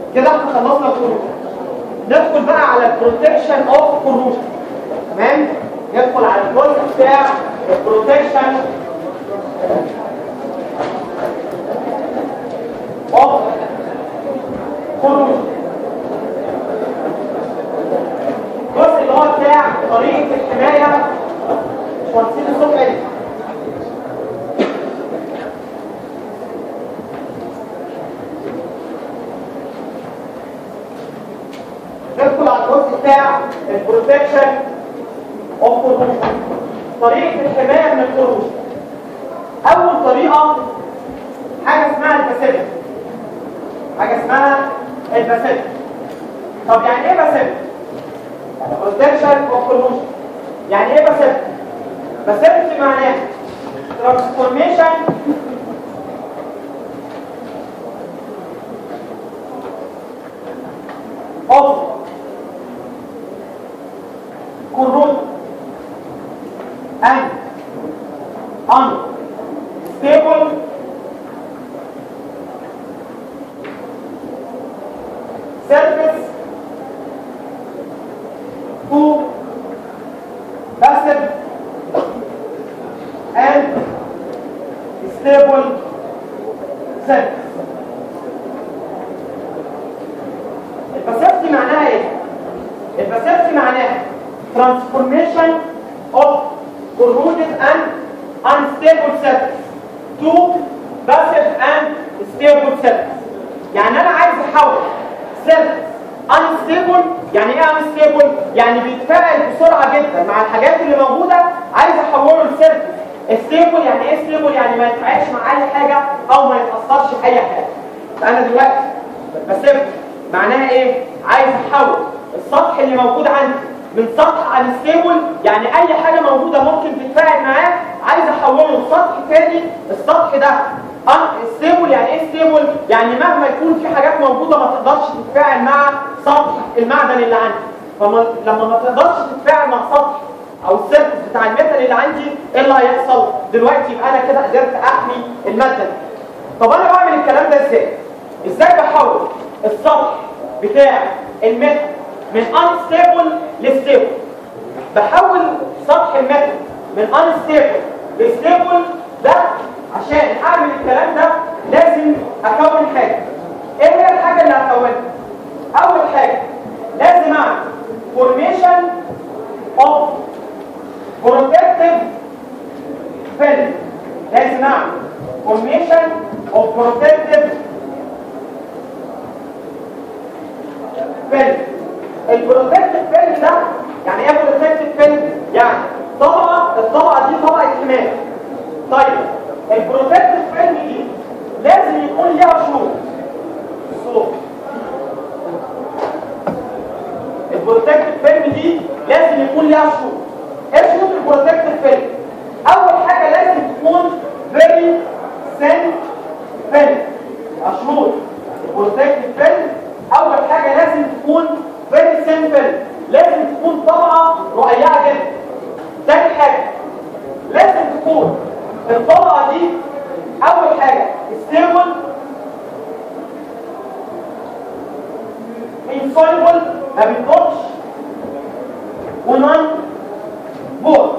كده احنا خلصنا الكروجن. ندخل بقى على البروتكشن اوف كروجن. تمام؟ ندخل على الجزء بتاع البروتكشن اوف كروجن. الجزء اللي هو بتاع طريقه الحمايه شمسين الصبح دي. ندخل على الجزء بتاع البروتكشن اوف كروجن. طريقه الحمايه من الكروجن. اول طريقه حاجه اسمها الباسيفيك. حاجه اسمها الباسيفيك. طب يعني ايه باسيفيك؟ بروتكشن اوف كروجن. يعني ايه باسيفيك؟ باسيفيك معناه ترانسفورميشن اوف corrode and unstable surface to passive and stable surface. الباسيفتي معناها ايه؟ الباسيفتي معناها transformation of corroded and unstable surface to passive and stable surface. يعني انا عايز احول surface unstable. يعني ايه unstable؟ يعني بيتفاعل بسرعه جدا مع الحاجات اللي موجوده، عايز احوله لسيرفيس stable. يعني ايه stable؟ يعني ما يتفاعلش مع اي حاجه او ما يتاثرش باي حاجه. فانا دلوقتي باسيفتي معناها ايه؟ عايز احول السطح اللي موجود عندي من سطح انستيبل، يعني اي حاجه موجوده ممكن تتفاعل معاه، عايز احوله لسطح تاني. السطح ده ستيبل. يعني ايه ستيبل؟ يعني مهما يكون في حاجات موجوده ما تقدرش تتفاعل مع سطح المعدن اللي عندي. فلما ما تقدرش تتفاعل مع سطح او السيرفس بتاع الميتال اللي عندي، ايه اللي هيحصل؟ دلوقتي يبقى انا كده قدرت احمي الماده دي. طب انا بعمل الكلام ده ازاي؟ ازاي بحول السطح بتاع الميتال من unstable لستيبل؟ بحول سطح الميتال من unstable لستيبل. ده عشان اعمل الكلام ده لازم اكون حاجه. ايه هي الحاجه اللي هكونها؟ اول حاجه لازم اعمل formation of protective film. لازم اعمل formation of protective film. البروتكتيف فيلم ده يعني ايه بروتكتيف فيلم؟ يعني الطبقه دي طبقه حمايه. طيب البروتكتيف فيلم دي لازم يكون ليها شروط. البروتكتيف فيلم دي لازم يكون ليها شروط. ايه شروط البروتكتيف فيلم؟ اول حاجه لازم تكون فيري ثين فيلم. شروط البروتكتيف فيلم اول حاجه لازم تكون very simple. لازم تكون طبقة رقيقة جدا. تاني حاجة لازم تكون الطبقة دي أول حاجة stable insoluble ما بيدوبش ونون بورز.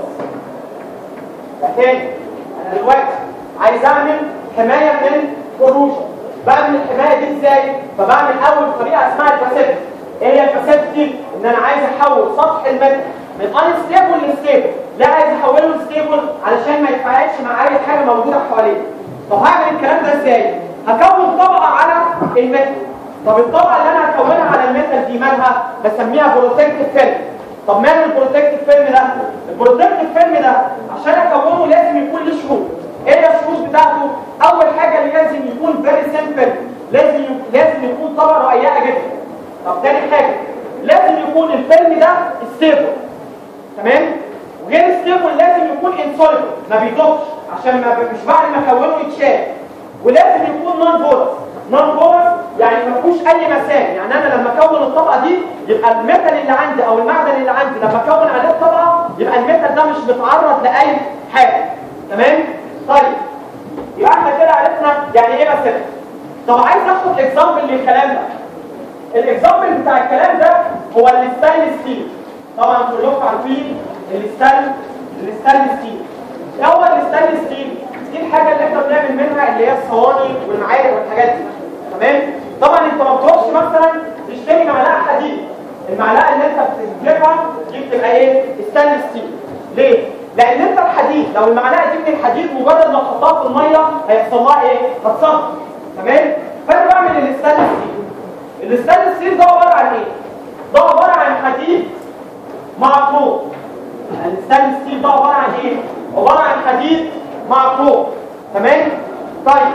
تاني أنا دلوقتي عايز أعمل حماية من الكروجن. بعمل الحماية دي إزاي؟ فبعمل أول طريقة اسمها الباسيفيك. ايه هي الباسيفتي؟ ان انا عايز احول سطح الميتال من انستيبل لستيبل. لا، عايز احوله لستيبل علشان ما يتفاعلش مع اي حاجه موجوده حواليه. طب هعمل الكلام ده ازاي؟ هكون طبقه على الميتال. طب الطبقه اللي انا هكونها على الميتال دي مالها؟ بسميها بروتكتيف فيلم. طب مال البروتكتيف فيلم ده؟ البروتكتيف فيلم ده عشان اكونه لازم يكون له شروط. ايه هي الشروط بتاعته؟ اول حاجه لازم يكون فيري سمبل. لازم يكون طبقه رقيقه جدا. طب تاني حاجة لازم يكون الفيلم ده ستيبل. تمام؟ وغير ستيبل لازم يكون انسوليبل ما بيدوبش عشان مش بعد ما اكونه يتشال. ولازم يكون نون بورس. نون بورس يعني ما فيهوش اي مسام. يعني انا لما اكون الطبقه دي يبقى الميتال اللي عندي او المعدن اللي عندي لما اكون عليه الطبقه يبقى الميتال ده مش متعرض لاي حاجه. تمام؟ طيب يبقى احنا كده عرفنا يعني ايه باسيفيك. طب عايز اخد اكزامبل للكلام ده. الاكزامبل بتاع الكلام ده هو الستانلس ستيل. طبعا كلكم عارفين الستانلس ستيل. ايه هو الستانلس ستيل؟ دي الحاجه اللي احنا بنعمل منها اللي هي الصواني والمعالق والحاجات دي. تمام؟ طبعا انت ما بتروحش مثلا تشتري معلقه حديد. المعلقه اللي انت بتجيبها دي بتبقى ايه؟ ستانلس ستيل. ليه؟ لان انت الحديد لو المعلقه دي من الحديد مجرد ما تحطها في الميه هيحصل لها ايه؟ هتصدي. تمام؟ فانا بعمل الستانلس ستيل. الستانلس ستيل ده عباره عن ايه؟ ده عباره عن حديد مع كروم. الستانلس ستيل ده عباره عن ايه؟ عباره عن حديد مع كروم. تمام؟ طيب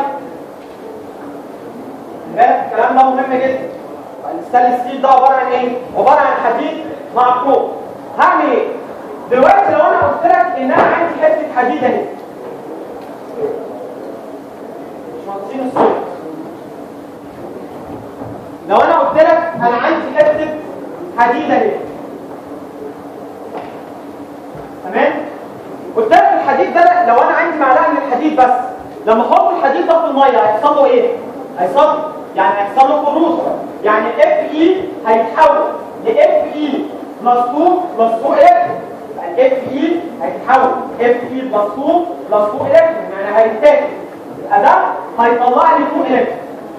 الكلام ده مهم جدا. الستانلس ستيل ده عباره عن ايه؟ عباره عن حديد مع كروم. هعمل ايه؟ دلوقتي لو انا قلت لك ان انا عندي حته حديد اهي، مش ناقصين الصوت. لو انا قلت لك انا عندي حته حديد اهي، تمام؟ قلت لك الحديد ده لو انا عندي معلقه من الحديد بس، لما احط الحديد ده في الميه هيحصل له ايه؟ هيحصل يعني هيحصل له كروز. يعني اف اي هيتحول لاف اي بلس 2 بلس 2 الكترون. اف اي هيتحول اف اي بلس 2 بلس 2 الكترون، يعني هيتاكل. يبقى ده هيطلع لي 2 الكترون.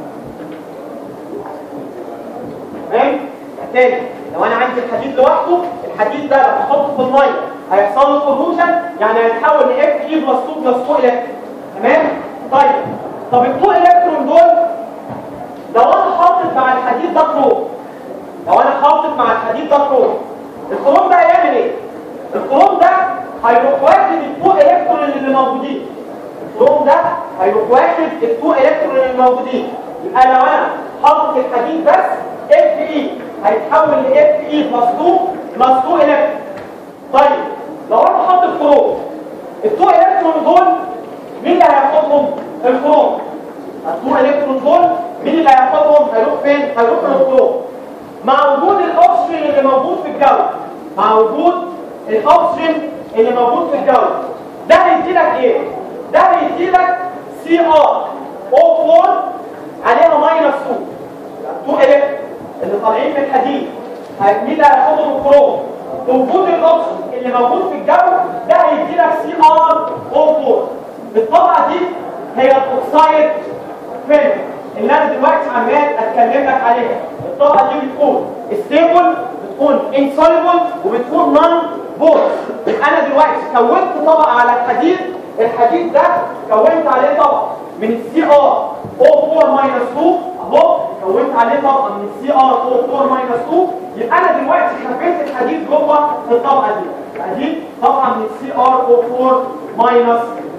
تمام؟ تاني لو انا عندي الحديد لوحده، الحديد ده لما احطه في الميه هيحصل له كروجن، يعني هيتحول لاف اي بلس 2 بلس 2 الكترون. تمام؟ طيب طب ال 2 الكترون دول لو انا حاطط مع الحديد ده كروم، لو انا حاطط مع الحديد ده كروم، الكروم ده هيعمل ايه؟ الكروم ده هيروح واخد ال 2 الكترون اللي موجودين. الكروم ده هيروح واخد ال 2 الكترون اللي موجودين. يبقى لو انا حاطط الحديد بس، اف اي هيتحول لاف اي بلس 2 بلس 2 الكترون. طيب لو انا حاطط كروم، ال 2 الكترون دول مين اللي هياخدهم؟ الكروم. ال 2 الكترون دول مين اللي هياخدهم؟ هيروح فين؟ هيروح للكروم. مع وجود الاكسجين اللي موجود في الجو، مع وجود الاكسجين اللي موجود في الجو، ده هيدي لك ايه؟ ده هيدي لك سي ار او 4 عليها ماينس 2. 2 الكترون اللي طالعين من الحديد مين اللي هياخدهم؟ الكروم. وجود الاكسجين اللي موجود في الجو ده هيدي لك سي ار او 4. الطبقه دي هي الاوكسايد فيلم اللي انا دلوقتي عمال اتكلم لك عليها. الطبقه دي بتكون ستيبل، بتكون انسوليبل، وبتكون نون بورس. يبقى انا دلوقتي كونت طبقه على الحديد، الحديد ده كونت عليه طبقه من السي ار او 4 ماينس 2 اهو، كونت عليه طبقه من السي ار او 4 ماينس 2. يبقى انا دلوقتي خبيت الحديد جوه الطبقه دي. يبقى دي طبقه من السي ار او 4 ماينس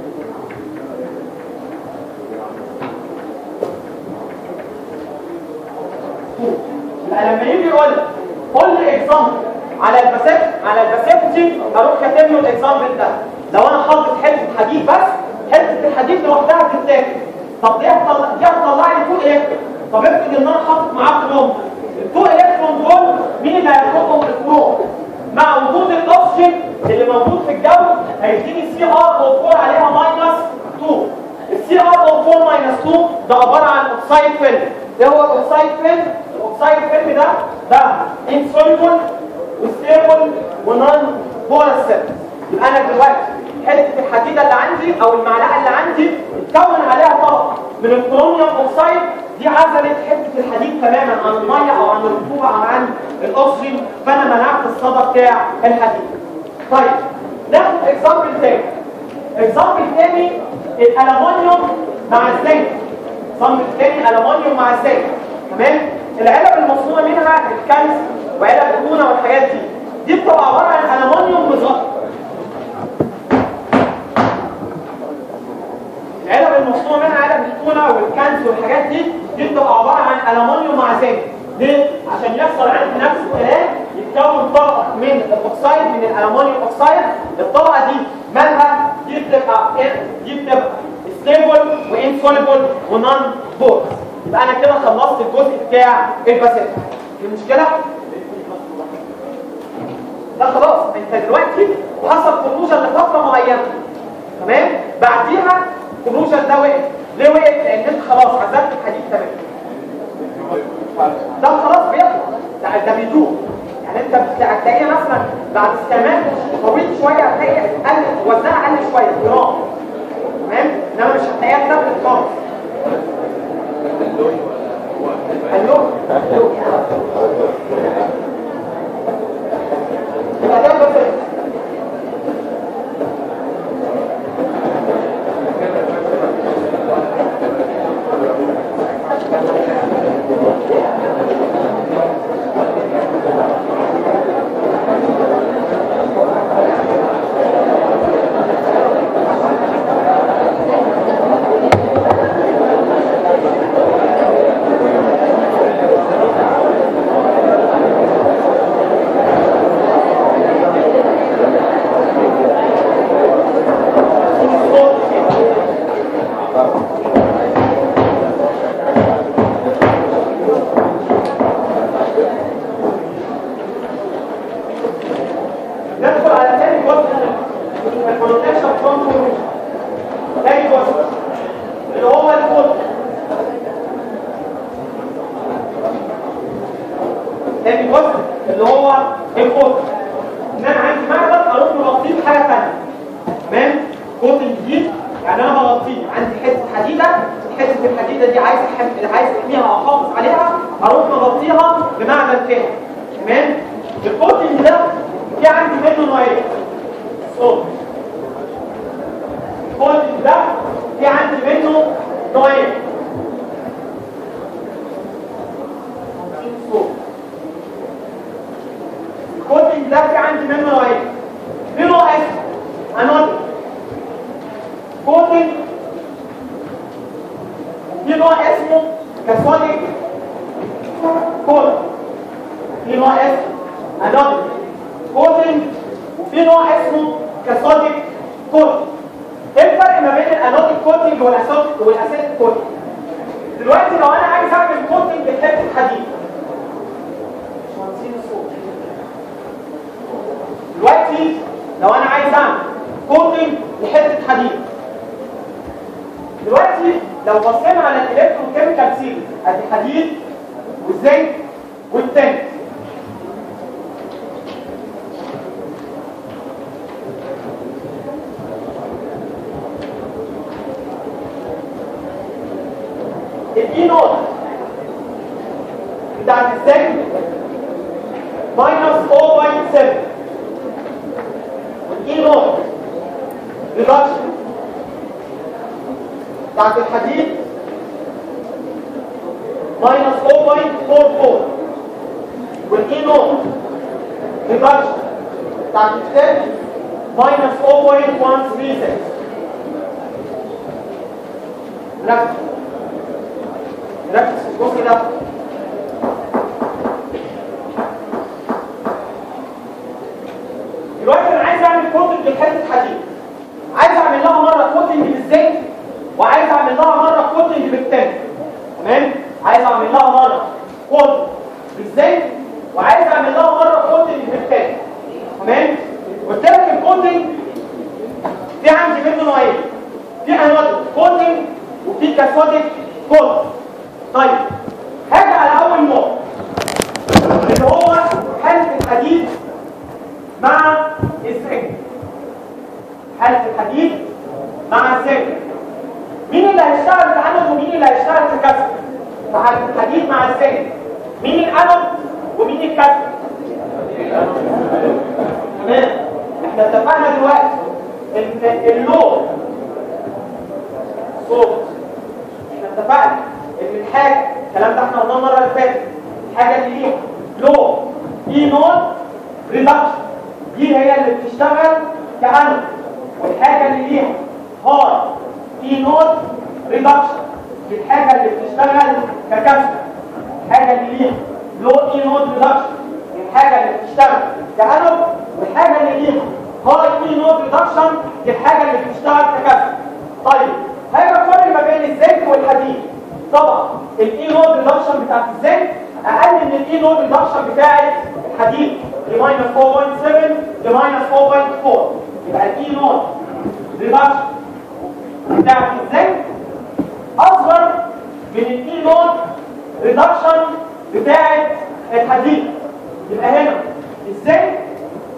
2. يبقى لما يجي يقول لي قول لي اكزامبل على الباسيفتي، هروح كاتب له الاكزامبل ده. لو انا حاطط حته حديد بس، حته الحديد لوحدها بتتاكل. طب دي هتطلع لي 2 الكترون. طب افرض ان انا حاطط معاه كروم، ال 2 الكترون دول مين اللي هياخدهم؟ الكروم. مع وجود الاكسجين اللي موجود في الجو هيديني سي ار او 4 عليها ماينس 2. السي ار او 4 ماينس 2 ده عباره عن اوكسايد فيلم. ايه هو الاوكسايد فيلم؟ الاوكسايد فيلم ده انسوليبل وستيبل ونون بورس. يبقى انا دلوقتي حته الحديده اللي عندي او المعلقه اللي عندي اتكون عليها طبقه من الكروميوم اوكسايد، دي عزلت حته الحديد تماما عن الميه او عن الرطوبه او عن الاكسجين، فانا منعت الصدى بتاع الحديد. طيب ناخد اكزامبل تاني. اكزامبل تاني الالومنيوم مع الزنك. اكزامبل تاني الالومنيوم مع الزنك. تمام؟ العلب المصنوعه منها الكنز وعلب التونه والحاجات دي بتبقى عباره عن الومنيوم مزهر. العلب المصنوعه منها علب التونه والكنز والحاجات دي بتبقى عباره عن الومنيوم مع زنك. ليه؟ عشان يحصل عندي نفس الكلام، يتكون طبقه من الاوكسايد، من الالومنيوم اوكسايد. الطبقه دي مالها؟ دي بتبقى ستيبل وانسوليبل ونون بورس. يبقى انا كده خلصت الجزء بتاع الباسيف. دي مشكله؟ لا خلاص، انت دلوقتي حصل كروجن لفتره معينه، تمام؟ بعديها الكروجن ده وقف. ليه وقف؟ لان انت خلاص عزلت الحديد تماما. ده خلاص هتلاقيها مثلا بعد استعمال طويل شويه هتلاقي قل وزنها قل شويه جرام، تمام؟ انما مش هتلاقيها ثابت خالص. اللون يبقى ده بس ريدكشن بتاعت الحديد. يبقى هنا ازاي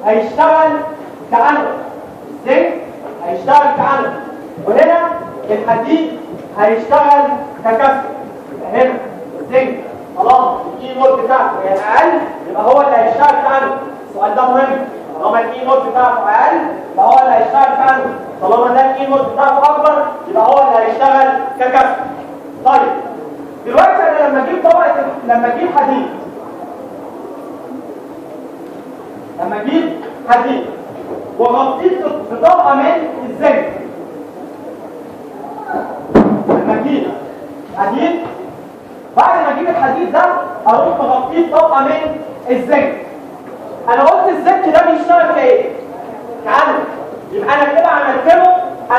هيشتغل كأنود، الزنك هيشتغل كأنود، وهنا الحديد هيشتغل ككاثود. هنا الزنك طالما الاي نود بتاعته يعني اقل يبقى هو اللي هيشتغل كأنود. السؤال ده مهم، طالما الاي نود بتاعته اقل يبقى هو اللي هيشتغل كأنود، طالما ده الاي نود بتاعته اكبر يبقى هو اللي هيشتغل ككاثود. طيب دلوقتي انا لما اجيب حديد واغطيه بطبقه من الزنك، لما اجيب حديد بعد ما اجيب الحديد ده اروح مغطيه بطبقه من الزنك. انا قلت الزنك ده بيشتغل كايه؟ كأنود، يبقى انا كده عملت له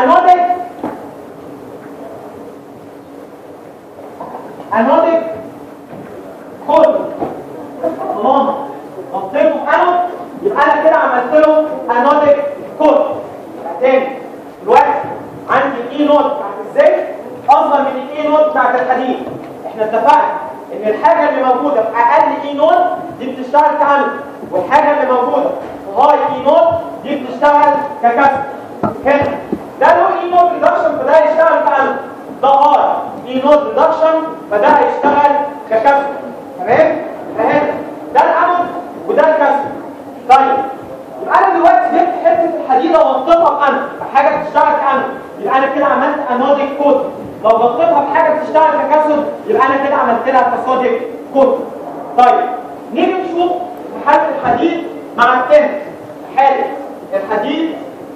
انودك كود. طالما غطيته بانود يبقى انا كده عملت له انودك كود. تاني دلوقتي عندي الاي نود بتاعت الزنك اصغر من الاي نود بتاعت الحديد. احنا اتفقنا ان الحاجه اللي موجوده في اقل اي نود دي بتشتغل كأنود، والحاجه اللي موجوده في هاي اي نود دي بتشتغل ككاثود. هنا ده له اي نود ريدكشن فده هيشتغل كأنود، ده هاي اي نود ريدكشن فده هيشتغل ككاثود. تمام؟ فهنا ده الانود وده الكاثود. طيب يبقى انا دلوقتي جبت حته الحديده وغطيتها بانود بحاجه بتشتغل كأنود، يبقى انا كده عملت انوديك كود. لو غطيتها بحاجه بتشتغل ككاثود يبقى انا كده عملت لها كاثوديك كود. طيب نيجي نشوف حاله الحديد مع التنس. حاله الحديد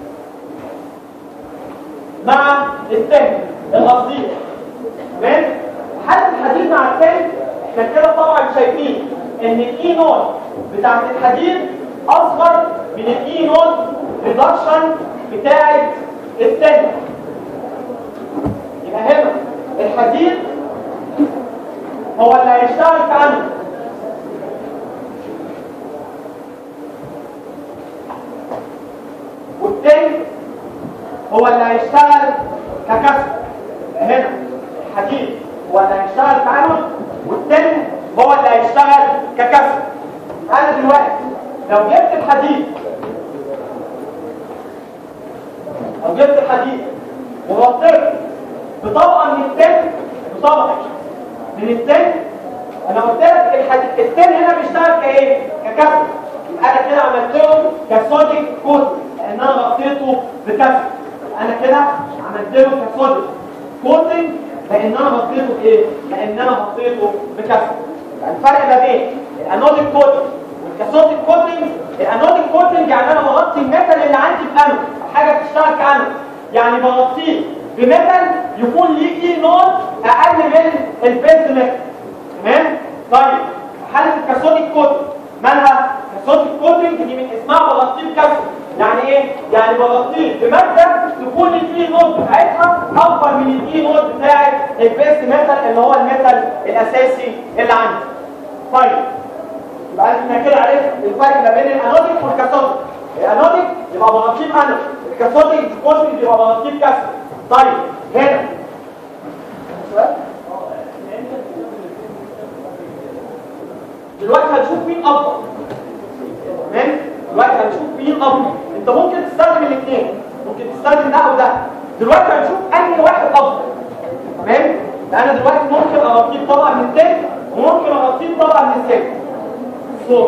مع التنس الغطيه. تمام؟ حاله الحديد مع التنس احنا كده طبعا شايفين ان الاي نود بتاعت الحديد اصغر من الاي نود ريدكشن بتاعت التنس. يبقى هنا الحديد هو اللي هيشتغل كأنود، والتاني هو اللي هيشتغل ككاثود. هنا الحديد هو اللي هيشتغل كأنود والتاني هو اللي هيشتغل ككاثود. انا دلوقتي لو جبت الحديد وغطيته بطبقه من التاني انا قلت لك التاني هنا بيشتغل كايه؟ ككاثود. يبقى انا كده عملت له كاثوديك كود لان انا غطيته بكاثود. انا كده عملت له كاثوديك كوتنج لان انا غطيته بايه؟ لان انا غطيته بكاثود. يعني الفرق ما بين الانوديك كوتنج والكاثوديك كوتنج، الانوديك كوتنج يعني انا بغطي الميتال اللي عندي بانود، حاجه بتشتغل كأنود، يعني بغطيه بميتال يكون ليه اي نود اقل من البيز ميتال. تمام؟ طيب حاله الكاثوديك كوتنج مالها؟ كاثوديك كوتنج دي من اسمها بغطيه بكاثود. يعني ايه؟ يعني بغطيه بماده تكون الاي نود بتاعتها اكبر من الاي نود بتاعت البيز ميتال اللي هو الميتال الاساسي اللي عندي. طيب يبقى احنا كده عرفنا الفرق ما بين الانوديك والكاثوديك. الانوديك يبقى بغطيه بانود، الكاثوديك كوتنج يبقى بغطيه بكاثود. طيب هنا دلوقتي هنشوف مين افضل. تمام؟ دلوقتي هنشوف مين افضل. انت ممكن تستخدم الاثنين، ممكن تستخدم ده او ده. دلوقتي هنشوف انهي واحد افضل. تمام؟ انا دلوقتي ممكن اغطيه بطبقه من التاني وممكن اغطيه بطبقه من التاني. صوت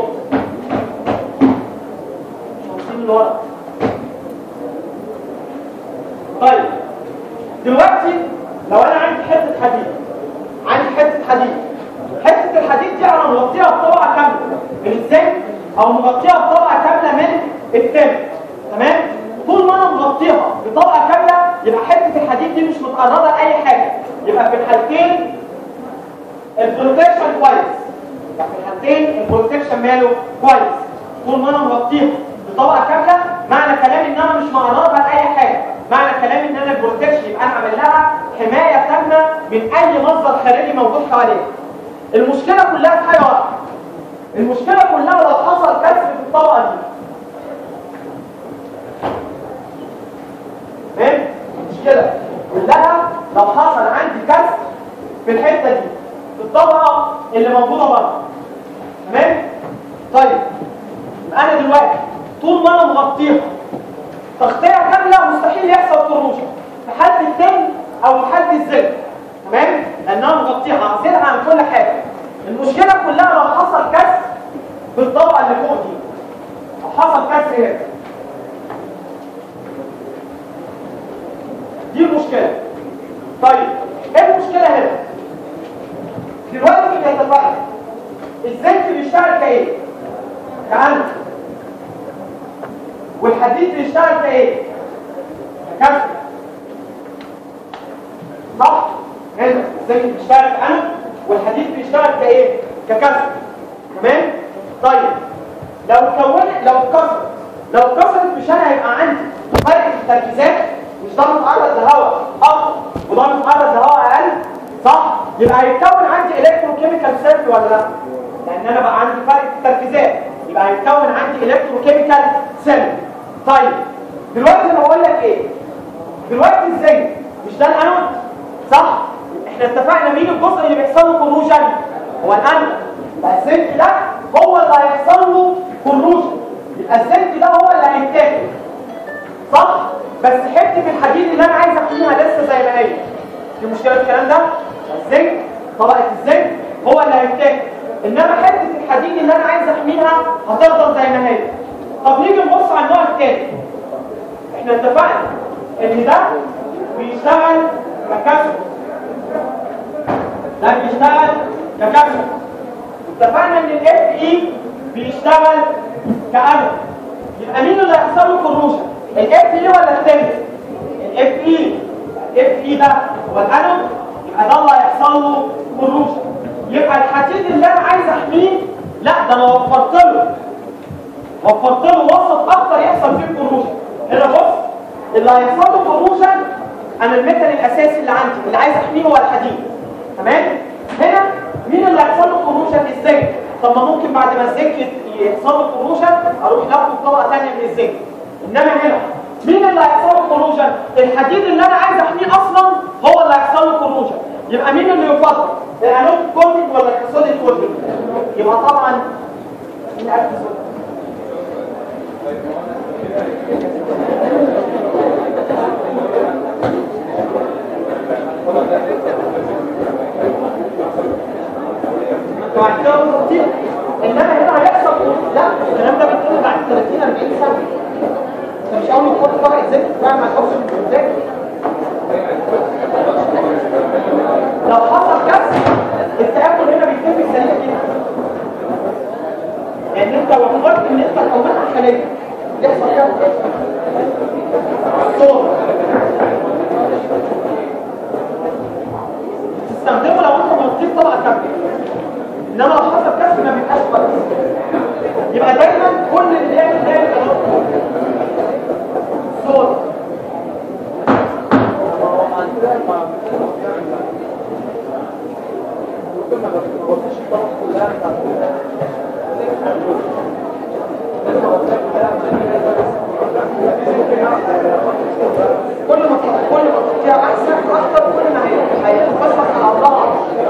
شايفين اللي ورا. طيب دلوقتي لو انا عندي حته الحديد دي انا مغطيها بطبقه كامله من الزنك او مغطيها بطبقه كامله من التنس. تمام؟ طول ما انا مغطيها بطبقه كامله يبقى حته الحديد دي مش متعرضه لاي حاجه، يبقى في الحالتين البروتكشن كويس. يبقى في الحالتين البروتكشن ماله كويس. طول ما انا مغطيها بطبقه كامله معنى كلامي ان انا مش معرضها لاي حاجه، معنى كلامي ان انا البروتكشن يبقى انا عامل لها حمايه تامه من اي مصدر خارجي موجود حواليها. المشكله كلها في حاجه واحده. المشكله كلها لو حصل كسر في الطبقه دي. تمام؟ المشكله كلها لو حصل عندي كسر في الحته دي في الطبقه اللي موجوده بره. تمام؟ طيب انا دلوقتي طول ما انا مغطيها تغطيه كامله مستحيل يحصل كروجن في حاله التن او في حاله الزلق، تمام؟ لانها مغطيها عازلها عن كل حاجه. المشكله كلها لو حصل كسر في الطبقه اللي فوق دي، لو حصل كسر هنا، دي المشكله. طيب ايه المشكله هنا؟ دلوقتي احنا اتفقنا الزنك بيشتغل كايه؟ كأنف. والحديد بيشتغل كايه؟ ككسر. صح؟ هنا الزنك بيشتغل كأنف والحديد بيشتغل كايه؟ ككسر. تمام؟ طيب لو اتكسرت مش انا هيبقى عندي فرق التركيزات، مش ده متعرض لهواء اكتر وده متعرض لهواء اقل، صح؟ يبقى هيتكون عندي الكتروكيميكال سيركل ولا لا؟ لان انا بقى عندي فرق التركيزات، يبقى هيتكون عندي الكتروكيميكال سيركل. طيب دلوقتي انا بقول لك ايه؟ دلوقتي ازاي؟ مش ده الانود؟ صح؟ احنا اتفقنا مين الجزء اللي بيحصل له كروجن؟ هو الانود. يبقى الزنك ده هو اللي هيحصل له كروجن، يبقى الزنك ده هو اللي هيتاكل، صح؟ بس حته الحديد اللي انا عايز احميها لسه زي ما هي. دي مشكله الكلام ده؟ الزنك، طبقه الزنك هو اللي هيتاكل، انما حته الحديد اللي انا عايز احميها هتفضل زي ما هي. طب نيجي نبص على النوع الثاني. احنا اتفقنا ان ده بيشتغل ككسر، ده بيشتغل ككسر. اتفقنا ان الاف اي بيشتغل كأنود. يبقى مين اللي هيحصل له كروجن؟ الاف اي ولا الثاني؟ الاف اي. الاف اي ده هو الانود، يبقى ده اللي هيحصل له كروجن. يبقى الحديد اللي انا عايز احميه لا ده انا وفرت له وسط اكتر يحصل فيه كروجن. هنا بص اللي هيحصل له كروجن انا الميتال الاساسي اللي عندي اللي عايز احميه هو الحديد، تمام؟ هنا مين اللي هيحصل له كروجن؟ الزنك. طب ما ممكن بعد ما الزنك يحصل له كروجن اروح لاخد طبقه ثانيه من الزنك، انما هنا مين اللي هيحصل له كروجن؟ الحديد اللي انا عايز احميه اصلا هو اللي هيحصل له كروجن. يبقى مين اللي يفضل؟ الانود كوتنج ولا الكاثوديك كوتنج؟ يبقى طبعا الكاثوديك. انتوا عارفين كتير انما هنا هيحصل لا الكلام ده بيتقال بعد 30 40 سنه. انت مش اول ما تحط طبقه زيت بقى ما تحطش من الزيت. لو حصل كسر التآكل هنا بيتم سريع جدا، لان انت وفرت ان انت كونها خليه يحصل كسر الصوت تستخدمه لو انت مرتين طبقه كامله، انما لو حصل كسر ما بيبقاش كويس. يبقى دايما كل اللي بيعمل صوت كل ما تطلع احسن اكتر كل ما هيتفصل على الله.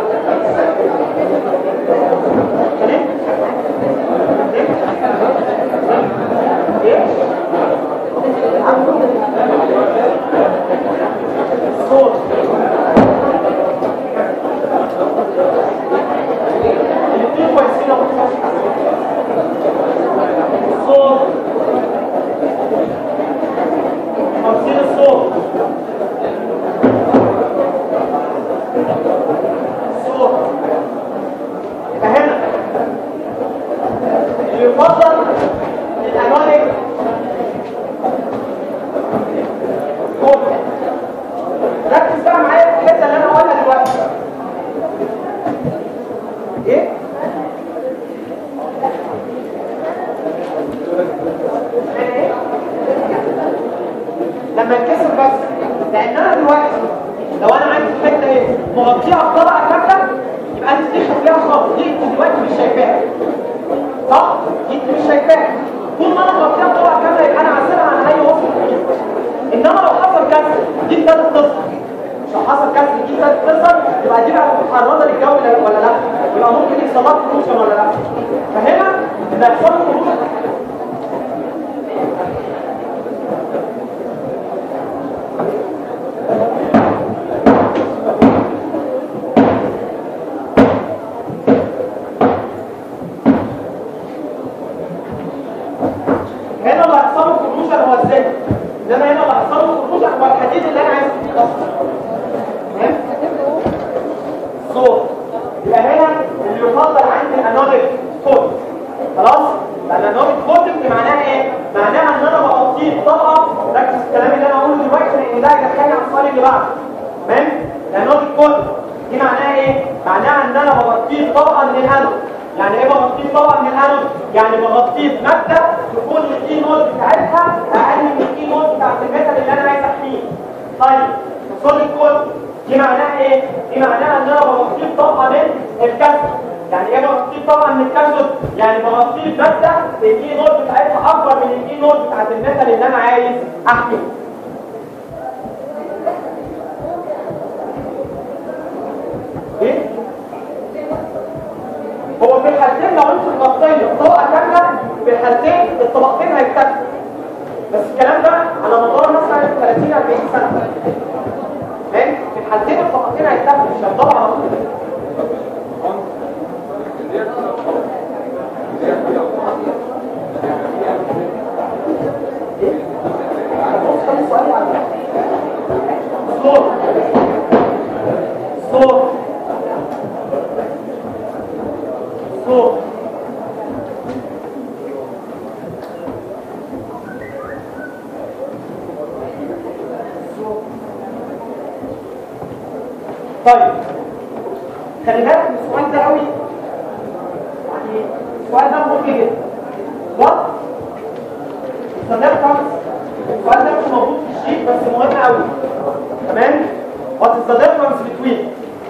الصوت الاثنين كويسين الصوت خمسين الصوت يبقى هنا اللي يفضل الانونيك ركز بقى معايا في الحته اللي انا هقولها دلوقتي. ايه؟ لما ينكسر بس، لان انا دلوقتي لو انا عندي الحته ايه مغطيها بطبقه كامله يبقى انت مش شايفاها خالص، دي انت دلوقتي مش شايفاها، صح؟ دي انت مش شايفاها. طول ما انا مغطيها بطبقه كامله يبقى انا عازلها عن اي وصف فيه. انما لو حصل كسر دي ابتدت تظهر، مش لو حصل كسر دي ابتدت تظهر يبقى دي بقى متعرضه للجو ولا لا؟ يبقى ممكن يحصل لها كروشن ولا لا؟ فهنا اللي هيحصل له كروشن هنا اللي هيحصل له كروجن هو الزيت، انما هنا اللي هيحصل له كروجن هو الحديد اللي انا عايز فيه اصلا. تمام؟ صوت. يبقى هنا اللي يفضل عندي الانوديك كود. خلاص؟ الانوديك كودنج معناها ايه؟ معناها ان انا بغطيه بطبقه، ركز في الكلام اللي انا هقوله دلوقتي لان ده هيدخلني على السؤال اللي بعده. تمام؟ الانوديك كودنج دي معناها ايه؟ معناها ان انا بغطيه بطبقه من الانود. يعني ايه بغطيه بطبقه من الانود؟ يعني بغطيه بماده تكون الاي نود بتاعتها اقل من الاي نود بتاعت الميتال اللي انا عايز احميه. طيب السوليد كود دي معناها ايه؟ دي معناها ان انا بغطيه بطبقه من الكاثود. يعني ايه بغطيه بطبقه من الكاثود؟ يعني بغطيه بماده الاي نود بتاعتها اكبر من الاي نود بتاعت الميتال اللي انا عايز احميه. ايه؟ هو في الحالتين لو انت مغطيه طبقه كامله في الحالتين الطبقتين هيتكسروا. بس الكلام ده على مدار مثلا 30 40 سنه. فاهم؟ في الحالتين الطبقتين هيتكسروا مش هيفضلوا على طول. صوت طيب خلي بالك من السؤال ده قوي، يعني السؤال ده مهم جدا. وات السؤال ده مش موجود في الشيت بس مهم قوي. تمام؟ وات از ذا ديفرنس بتوين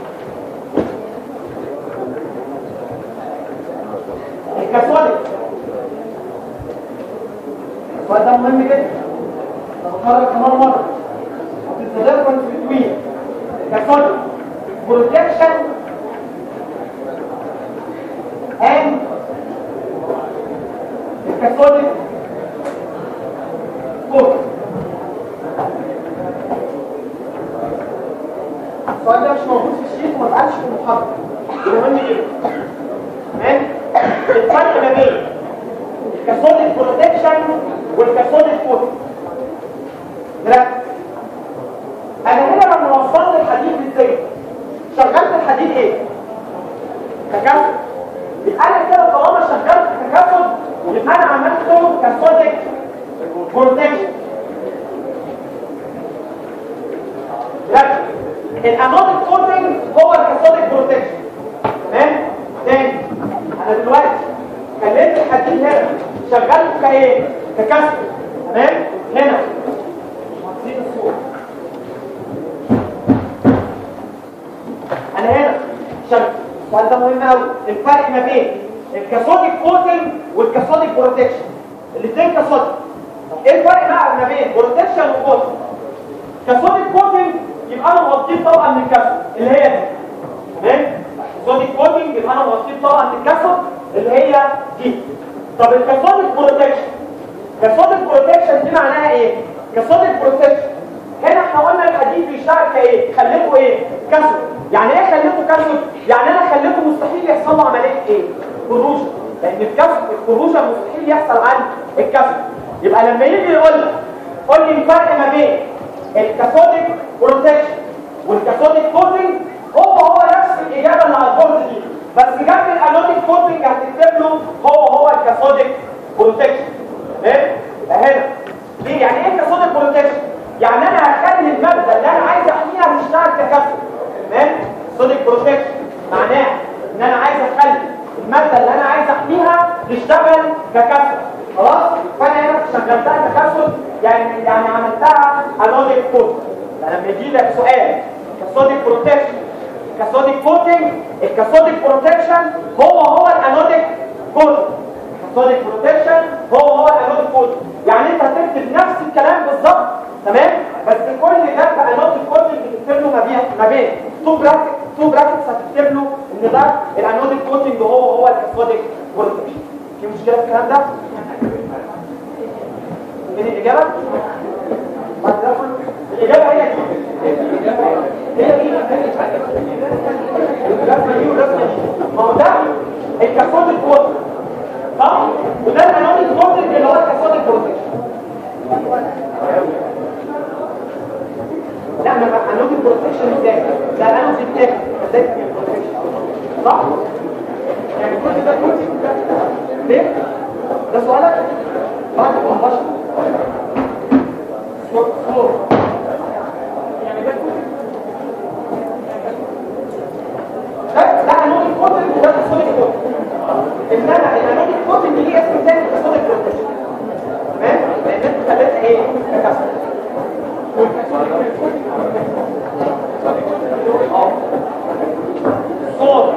الكاثوديك. السؤال ده مهم جدا، هكرر كمان مره. وات از ذا ديفرنس بتوين الكاثوديك protection and الكاثوديك كود. السؤال ده مش موجود في الشيت وما اتقالش في المحاضره، مهم جدا. تمام؟ الفرق ما بين الكاثوديك بروتكشن والكاثوديك كود. ركز. انا هنا لما وصلت الحديد للزيت شغلت الحديد ايه؟ تكاثد. يبقى انا كده طالما شغلت تكاثد يبقى انا عملته كاثوديك بروتكشن. ركز. الانوديك كودنج هو الكاثوديك بروتكشن. تمام؟ تاني انا دلوقتي خليت الحديد هنا شغلته كايه؟ ككاثود. تمام؟ هنا هنسيب الصوره. انا هنا شغل. السؤال ده مهم قوي. الفرق ما بين الكاثوديك كوتنج والكاثوديك بروتكشن. الاثنين كاثوديك. ايه الفرق بقى ما بين بروتكشن وكوتنج؟ كاثوديك كوتنج يبقى انا مغطيه طبقه من الكاثود اللي هي دي. تمام؟ كاثوديك كوتنج يبقى انا مغطيه طبقه من الكاثود اللي هي دي. طب الكاثوديك بروتكشن، كاثوديك بروتكشن دي معناها ايه؟ كاثوديك بروتكشن هنا احنا قلنا الحديد بيشتغل كايه؟ خليته ايه؟ كاثود. يعني ايه خليته كاثود؟ يعني انا خليته مستحيل يحصل له عمليه ايه؟ كروجن. لان الكروجن مستحيل يحصل عند الكاثود. يبقى لما يجي يقول لي الفرق ما بين الكاثوديك بروتكشن والكاثوديك كوتنج هو نفس الاجابه اللي على البورد دي، بس جنب الانوديك كوتنج هتكتب له هو الكاثوديك بروتكشن. تمام؟ يبقى هنا ليه؟ يعني ايه كاثوديك بروتكشن؟ يعني انا هخلي الماده اللي انا عايز احميها تشتغل ككاثود. تمام؟ كاثوديك بروتكشن معناه ان انا عايز اخلي الماده اللي انا عايز احميها تشتغل ككاثود. خلاص؟ فانا هنا شغلتها ككاثود يعني عملتها انوديك كوتنج. فلما يجي لك سؤال كاثوديك بروتكشن كاثوديك كوتنج، الكاثوديك بروتكشن هو الانوديك كوتنج. الكاثوديك بروتكشن هو الانوديك كوتنج. يعني انت هتكتب نفس الكلام بالظبط. تمام؟ بس كل جنب انوديك كوتنج بتكتب له ما بين تو براكتس هتكتب له ان ده الانوديك كوتنج هو الكاثوديك بروتكشن. في مشكله في الكلام ده؟ من الإجابة؟ الإجابة هي دي. هي دي. الرسمة دي والرسمة دي. ما هو ده الكاثود الكوتر. صح؟ وده الأنود الكوتر اللي هو الكاثود الكوتر. لا ما أنود البروتكشن ازاي؟ ده الأنود التاكل. ازاي البروتكشن؟ صح؟ يعني كل ده كوتر. ليه؟ ده سؤالك؟ بعد 18 صور يعني ده انود الكوتل وده الصوديك كوتل. انما الانود الكوتل اللي ليه اسم ثاني الصوديك كوتل. تمام؟ لان انت خليتها ايه؟ كسر. صوت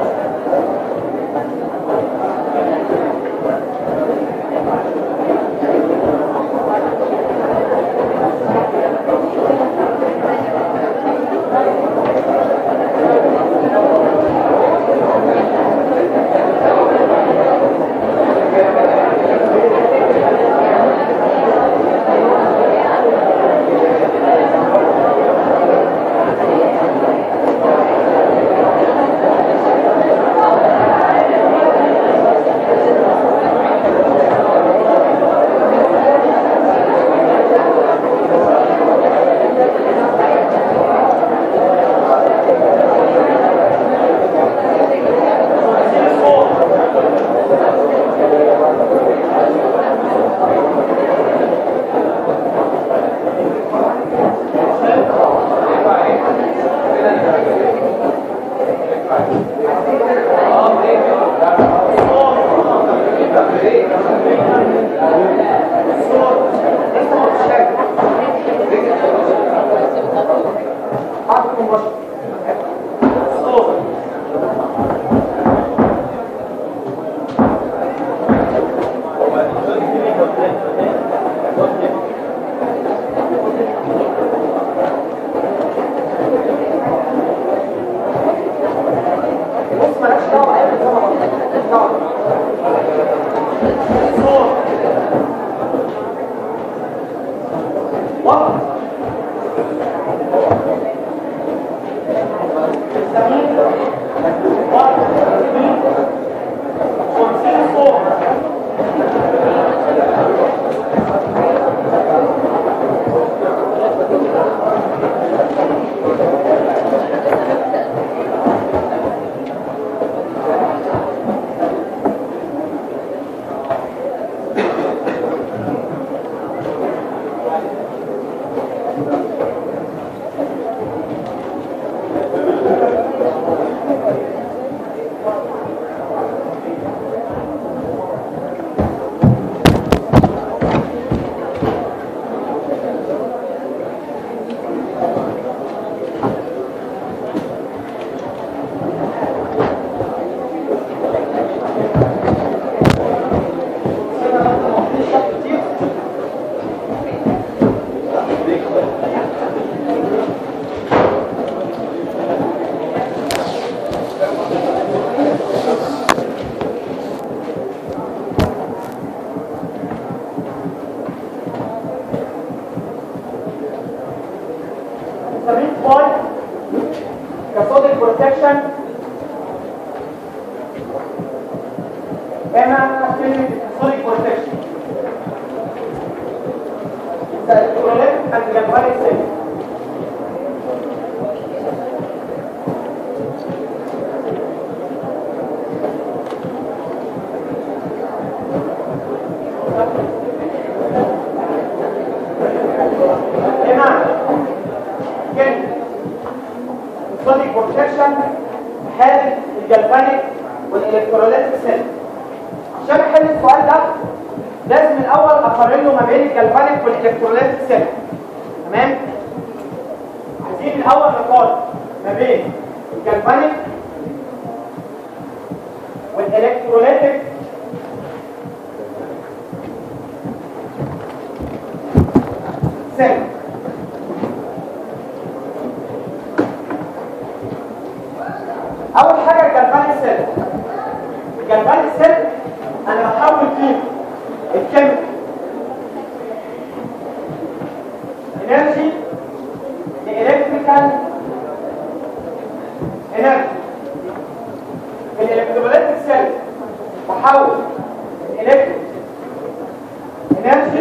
energy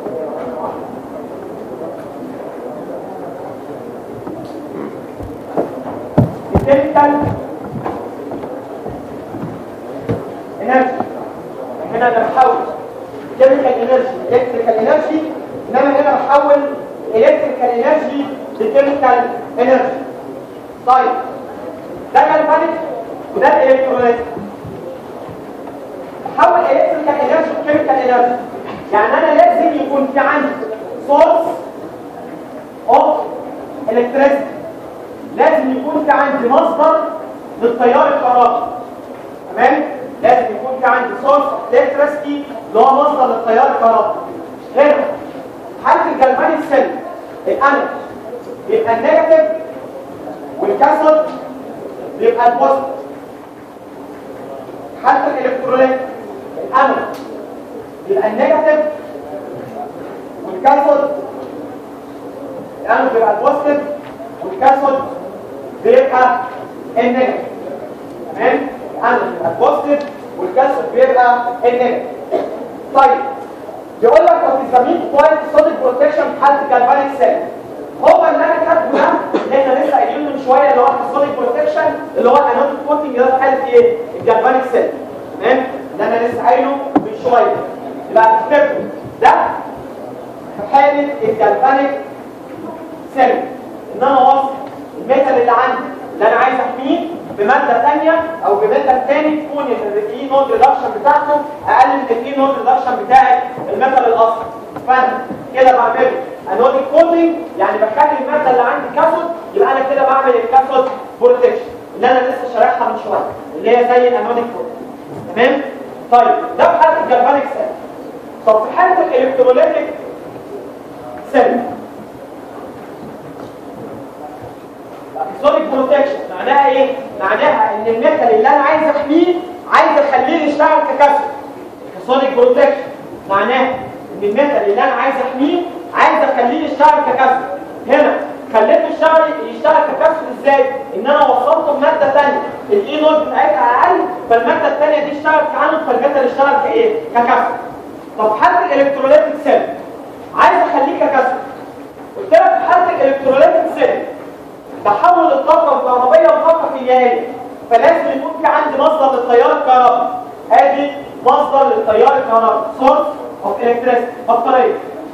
chemical energy. هنا انا بحول chemical energy electrical energy، انما هنا بحول electrical energy لchemical energy. طيب ده galvanic وده الالكترونيك. حول electrical energy لchemical energy، يعني انا لازم يكون في عندي source of electricity، لازم يكون في عندي مصدر للتيار الكهربائي. تمام؟ لازم يكون في عندي source of electricity اللي هو مصدر للتيار الكهربائي. هنا حالة الجلفانيك سيل الانود بيبقى النيجاتيف والكاثود بيبقى البوزيتيف. حالة الالكتروليت الانود بيبقى النيجاتيف والكاثود، الانود بيبقى البوزيتيف والكاثود بيبقى النيجاتيف. تمام؟ الانود بيبقى البوزيتيف والكاثود بيبقى النيجاتيف. طيب بيقول لك لو تسميه كويس صوت بروتكشن في حاله الجلفانيك سيل، هو اللي انا كاتبه ده اللي احنا لسه قايلينه من شويه اللي هو الصوت بروتكشن اللي هو الانود كوتنج ده في حاله ايه؟ الجلفانيك سيل. تمام؟ اللي انا لسه قايله من شويه. يبقى تفتكروا ده في حاله الجلفانيك سيل ان انا وصل الميتال اللي عندي اللي انا عايز احميه بماده ثانيه او بميتال ثاني تكون الري نود ريدكشن بتاعته اقل من الري نود ريدكشن بتاع الميتال الاصلي. فانا كده بعمل انوديك كوتنج، يعني بخلي الماده اللي عندي كاثود، يبقى انا كده بعمل الكاثود بروتكشن اللي انا لسه شارحها من شويه اللي هي زي الانوديك كوتنج. تمام؟ طيب ده في حاله الجلفانيك سيل. طب في حاله الالكتروليتيك سيل سوليد بروتكشن معناها ايه؟ معناها ان الميتال اللي انا عايز احميه عايز اخليه يشتغل ككاثود. كسوليد بروتكشن معناها ان الميتال اللي انا عايز احميه عايز اخليه يشتغل ككاثود. هنا خليته يشتغل ككاثود ازاي؟ ان انا وصلته بماده ثانيه الاي نود بتاعتها اقل، فالماده الثانيه دي اشتغلت كعنصر فالميتال اشتغل كايه؟ ككاثود. طب حاله الالكتروليتيك سيل عايز اخليه ككاثود. قلت لك في حاله الالكتروليتيك سيل بحول الطاقه الكهربائيه لطاقه كيميائيه، فلازم يكون في عندي مصدر للتيار الكهربائي. ادي مصدر للتيار الكهربائي سورس اوف الكتريسيتي، بطاريه.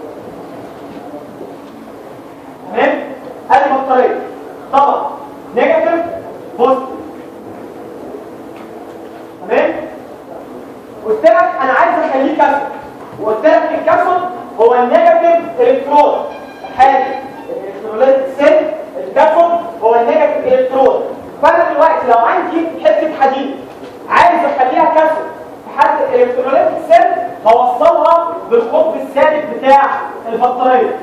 تمام؟ ادي بطاريه طبعا نيجاتيف بوزيتيف. تمام؟ قلت لك انا عايز اخليه كاثود، وقلت لك الكاثود هو النيجاتيف الكترون. حاله الالكتروليتيك سيل الكاثود هو النيجاتيف الكترون. فانا دلوقتي لو عندي حته حديد عايز اخليها كاثود في حاله الالكتروليتيك سيل، هوصلها بالقطب الثالث بتاع البطاريه.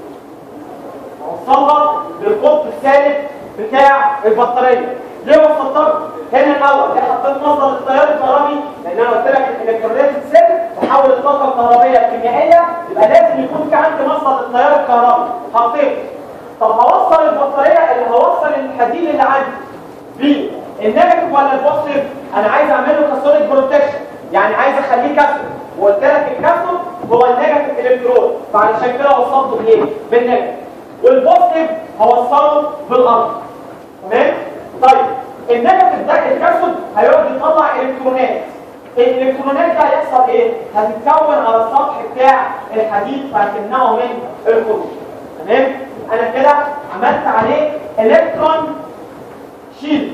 هوصلها بالقطب الثالث بتاع البطاريه. ليه وصلتها؟ هنا الاول ليه حطيت مصدر للتيار الكهربي؟ لان انا قلت لك الالكتروليتيك سيل بحول الطاقه الكهربائيه الكيميائيه، يبقى لازم يكون في عندي مصدر للتيار الكهربي. حطيته. طب هوصل البطاريه اللي هوصل الحديد اللي عندي بالنيجاتيف ولا البوزيتيف؟ انا عايز اعمله كسوليد بروتكشن، يعني عايز اخليه كاثود، وقلت لك الكاثود هو النيجاتيف الكترون، فعلشان كده وصلته بايه؟ بالنيجاتيف. والبوزيتيف هوصله بالارض. تمام؟ طيب النيجاتيف ده الكاثود هيقعد يطلع الكترونات. الالكترونات دي هيحصل ايه؟ هتتكون على السطح بتاع الحديد فهتمنعه من الخروج. تمام؟ انا كده عملت عليه الكترون شيل،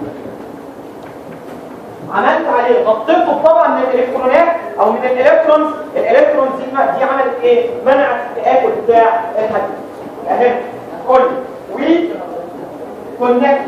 عملت عليه غطيته طبعا من الالكترونات او من الالكترونز. الالكترونز دي عملت ايه؟ منعت التآكل بتاع الحديد. اهي كل وي كونكت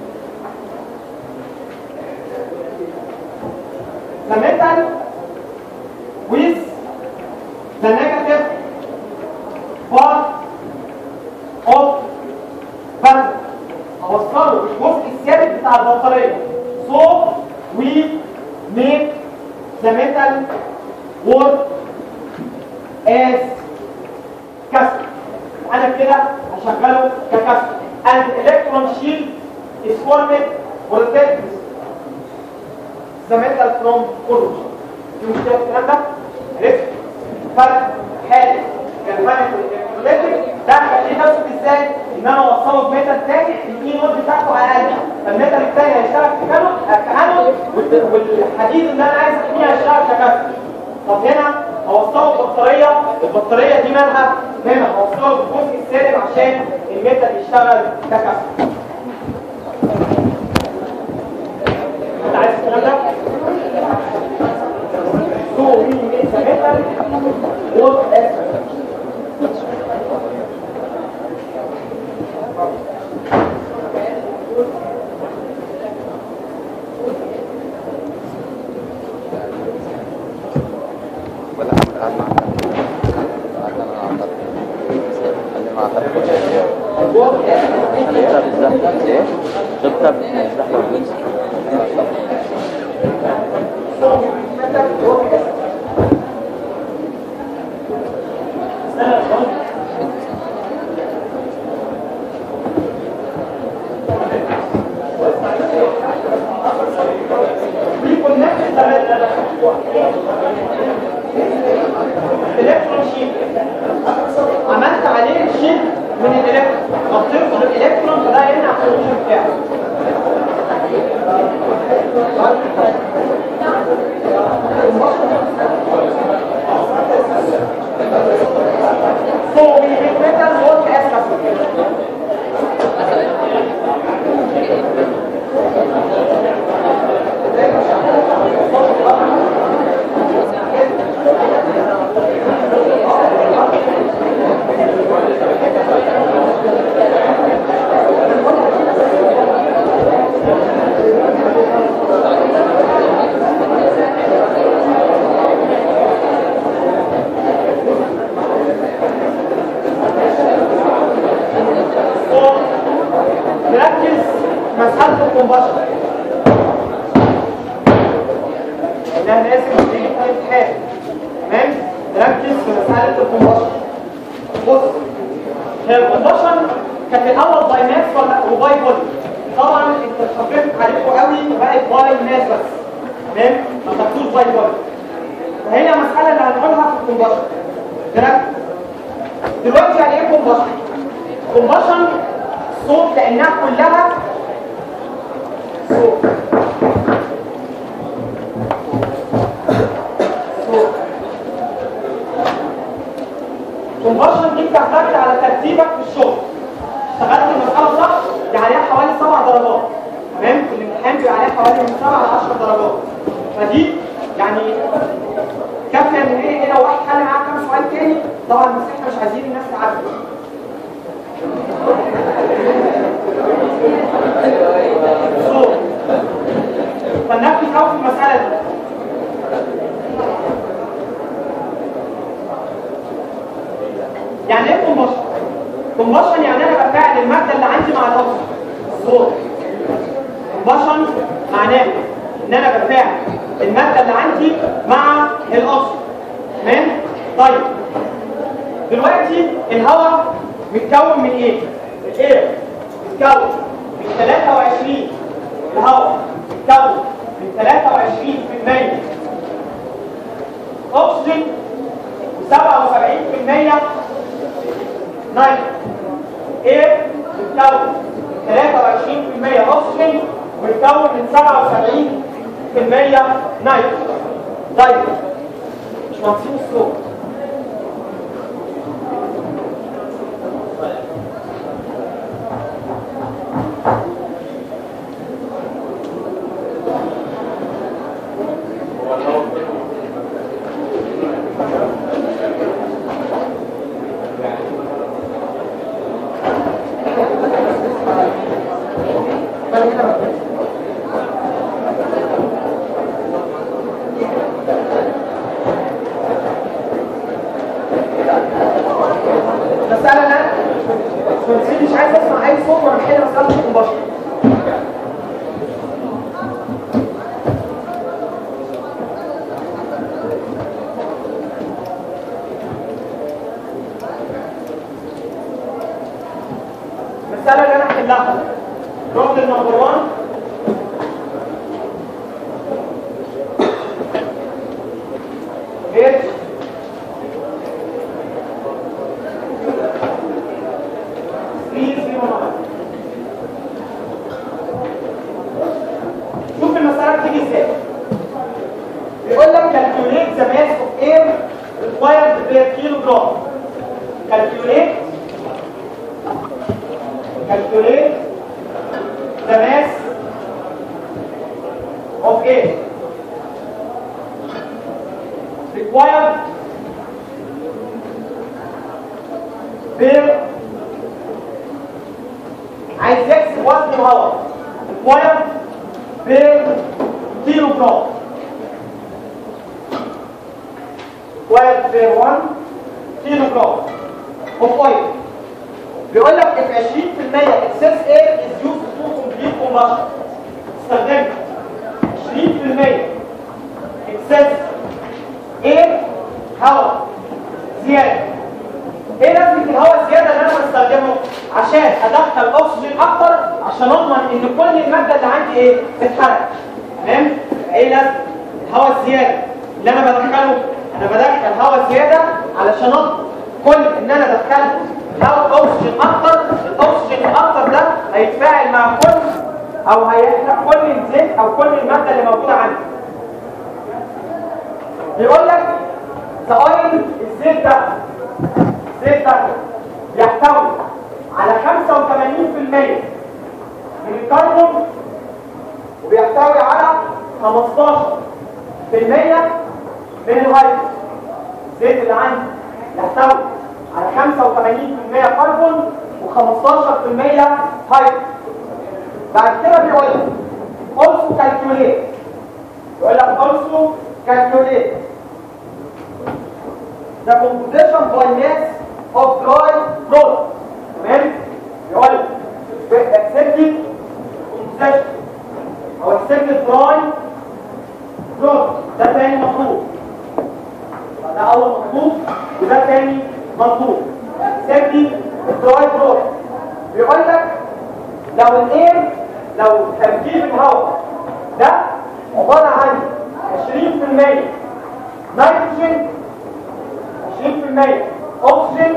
the metal with the negative part of battery. هوصله الجزء الثابت بتاع البطاريه. So we make the metal work as cathode. انا كده هشغله ككاثود. And electron shield is formed protect the metal from corrosion. في مشكله في الكلام ده؟ عرفت؟ فرق حادث جلفانيك والالكتروليتيك، ده هيخليه نفسه ازاي؟ ان انا اوصله بميتال تاني الاي نوت بتاعته اقل، فالميتال التاني هيشتغل كانود والحديد اللي انا عايز احميه هيشتغل ككاتود. طب هنا هوصله ببطاريه، البطاريه دي مالها؟ هنا هوصله بالجزء السالب عشان الميتال يشتغل ككاتود. انت عايز الكلام ده؟ So we make the metal work as عملت عليه شيء من الالكترون، غطيته بالالكترون فده يمنع الخروج بتاعه. So we make metal work as نركز مسألة الكومباشن. ده لازم تيجي في الامتحان. تمام؟ نركز في مسألة الكومباشن. بص، هي الكومباشن كانت الأول باي ماس ولا باي فوليوم؟ طبعا انت خففت عليكم قوي وبقت باي ماس بس. تمام؟ ما تاخدوش باي فوليوم. فهي مسألة اللي هنقولها في الكومباشن. نركز. دلوقتي يعني ايه كومباشن؟ كومباشن صوت لانها كلها صوت. كومباشن دي بتعتمد على ترتيبك في الشغل. اشتغلت المسألة صح دي عليها حوالي 7 درجات. تمام؟ في الامتحان بيبقى عليها حوالي من 7 ل 10 درجات. فدي يعني كافيه ان هي ايه لو واحد حل معاك كام سؤال تاني طبعا بس احنا مش عايزين الناس تعدي. فنركز قوي في المسألة دي. يعني ايه كومباشن؟ كومباشن يعني انا بفاعل المادة اللي عندي مع الاكسجين. الصوت. كومباشن معناه ان انا بفاعل المادة اللي عندي مع الاكسجين. تمام؟ طيب دلوقتي الهواء متكون من ايه؟ الاير متكون من 23. الهواء متكون من 23% اكسجين و77% نيتروجين. اير متكون من 23% اكسجين ومتكون من 77% نيتروجين. طيب مش ناقصين الصوت. المسألة اللي أنا هحلها نروح للنمبر 1. the mass of air required per kilogram. Calculate the mass of air required per عايز يحسب وزن الهواء required per kilogram required per 1 kilogram of oil. بيقول لك if 20% excess air is used to complete combustion. استخدمت 20% excess air هواء زياده. ايه لازمه الهواء الزياده اللي انا بستخدمه؟ عشان ادخل اكسجين اكتر عشان اضمن ان كل الماده اللي عندي ايه؟ تتحرق. تمام؟ ايه لازمه الهواء الزياده اللي انا بدخله؟ انا بدخل هواء زياده علشان اضمن كل ان انا دخلت هواء اكسجين اكتر، الاكسجين الاكتر ده هيتفاعل مع كل او هيحرق كل الزيت او كل الماده اللي موجوده عندي. بيقول لك الزيت ده يحتوي على 85% من الكربون وبيحتوي على 15% من الهيدروجين. الزيت اللي عندي يحتوي على 85% كربون و15% هيدروجين. بعد كده بيقول لك also calculate the composition by mass of dry product. تمام؟ يقول لك accepted composition او accepted dry product. ده تاني مطلوب. ده اول مطلوب وده تاني مطلوب. accepted dry product. بيقول لك لو تركيب الهواء ده عباره عن 20% نيتروجين 20% اكسجين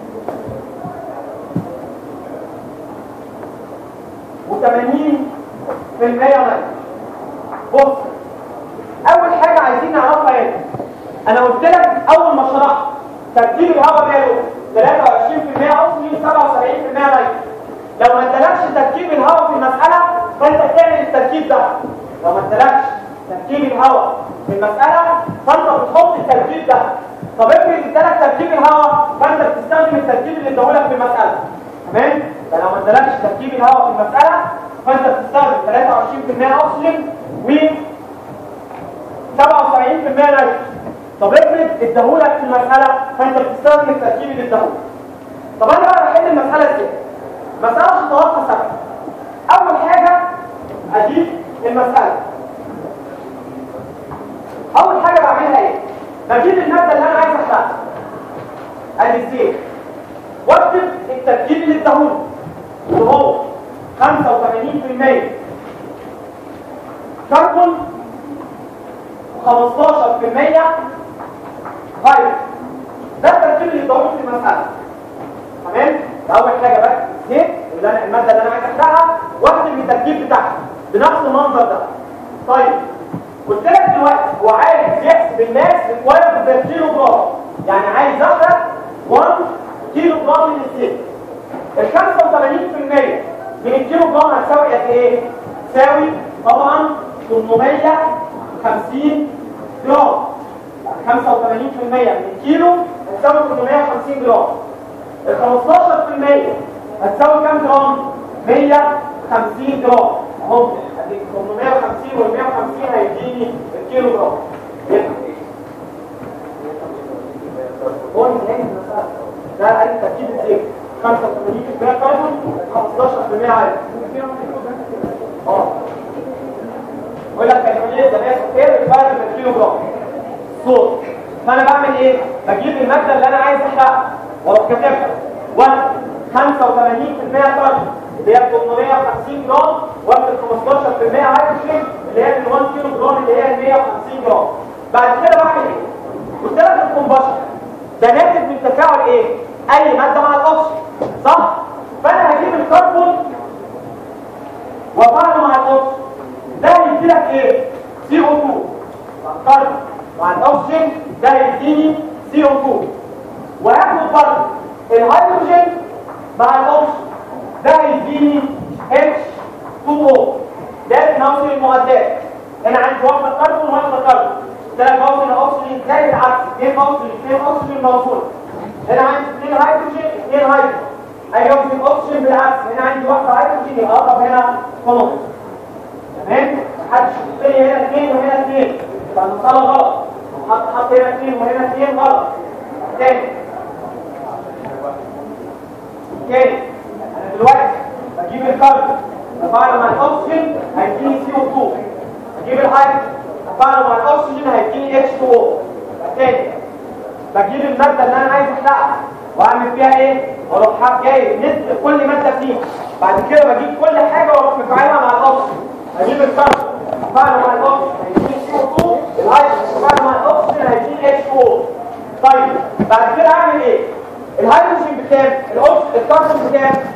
و80% نيتروجين. بص اول حاجه عايزين نعرفها هنا، انا قلت لك اول ما شرحت تركيب الهواء ماله 23% اكسجين 77% نيتروجين. لو ما ادالكش تركيب الهواء في المساله فانت بتعمل التركيب ده. لو ما ادالكش تركيب الهواء في المساله فانت بتحط التركيب ده. طب افرض ادالك تركيب الهواء فانت بتستخدم التركيب اللي اداهولك في المساله. تمام؟ فلو ما ادالكش تركيب الهواء في المساله فانت بتستخدم 23% اكسجين و 77% نيتروجين. طب افرض اداهولك في المساله فانت بتستخدم التركيب اللي اداهولك. طب انا بقى بحل المساله ازاي؟ مساله خطواتها ثابته. اول حاجه اجيب المساله. اول حاجه بعملها ايه؟ بجيب الماده اللي انا عايز احرقها ادي الزيت واكتب التركيب اللي اداهولي اللي هو 85% كربون 15% هيدروجين. ده التركيب اللي اداهولي في المساله. تمام؟ اول حاجه بقى الزيت اللي انا الماده اللي انا عايز احرقها واكتب التركيب بتاعها بنفس المنظر ده. طيب قلت لك دلوقتي هو عايز يحسب الماس ريكوايرد بير كيلو جرام، يعني عايز احرق 1 كيلو جرام من الزيت. ال 85% من الكيلو جرام هتساوي قد ايه؟ تساوي طبعا 850 جرام. 85% من الكيلو هتساوي 850 جرام. ال 15% هتساوي كام جرام؟ 150 جرام. اهو ادي 850 وال 150 هيديني الكيلو جرام. هو النهايه المساله ده قال تركيب الزيت 85% كربون 15% عادي. يقول لك كالكوليت ذا ماس اوف اير ريكوايرد بير كيلو جرام صوت. فانا بعمل ايه؟ بجيب الماده اللي انا عايز احرقها واروح كاتبها 1 85% كربون اللي هي 850 جرام واكتب 15% هيدروجين اللي هي ال 1 كيلو جرام اللي هي 150 جرام. بعد كده بعمل ايه؟ قلت لك الكومباشن ده ناتج من تفاعل ايه؟ اي ماده مع الاكسجين، صح؟ فانا هجيب الكربون وافعله مع الاكسجين، ده هيدي لك ايه؟ CO2 كربون مع الاكسجين ده هيديني CO2. وهاخد برضه الهيدروجين مع الاكسجين ده هيديني H2O. ده تناول المعدات. هنا عندي واحده كربون وواحده كربون. ده بوصل الاكسجين زي العكس، اثنين اكسجين موجود. هنا عندي اثنين هيدروجين. اجي اوصل الاكسجين بالعكس، هنا عندي واحده هيدروجين يبقى اقرب هنا خلاص. تمام؟ محدش يحط لي هنا اثنين وهنا اثنين، يبقى المساله غلط. حط هنا اثنين وهنا اثنين غلط. تاني انا دلوقتي بجيب الكربون افعله مع الاكسجين هيديني CO2. بجيب الهيدروجين افعله مع الاكسجين هيديني H2O. تاني بجيب الماده اللي انا عايز احرقها واعمل فيها ايه؟ واروح جايب نسبه كل ماده فيها. بعد كده بجيب كل حاجه واروح مفعلها مع الاكسجين. بجيب الكربون افعله مع الاكسجين هيديني CO2. الهيدروجين افعله مع الاكسجين هيديني H2O. طيب بعد كده اعمل ايه؟ الهيدروجين بكام؟ الكربون بكام؟